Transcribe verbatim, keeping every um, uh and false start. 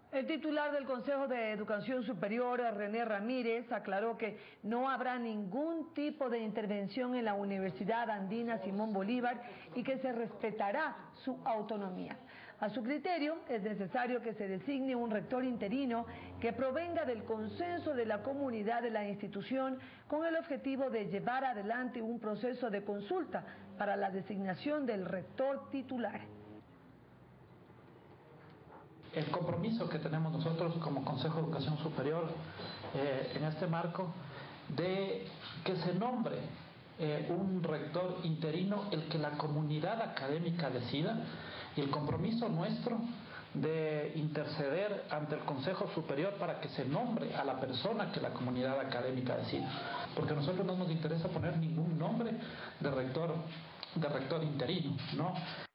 El titular del Consejo de Educación Superior, René Ramírez, aclaró que no habrá ningún tipo de intervención en la Universidad Andina Simón Bolívar y que se respetará su autonomía. A su criterio, es necesario que se designe un rector interino que provenga del consenso de la comunidad de la institución con el objetivo de llevar adelante un proceso de consulta para la designación del rector titular. El compromiso que tenemos nosotros como Consejo de Educación Superior eh, en este marco de que se nombre eh, un rector interino, el que la comunidad académica decida, y el compromiso nuestro de interceder ante el Consejo Superior para que se nombre a la persona que la comunidad académica decida, porque a nosotros no nos interesa poner ningún nombre de rector, de rector interino, ¿no?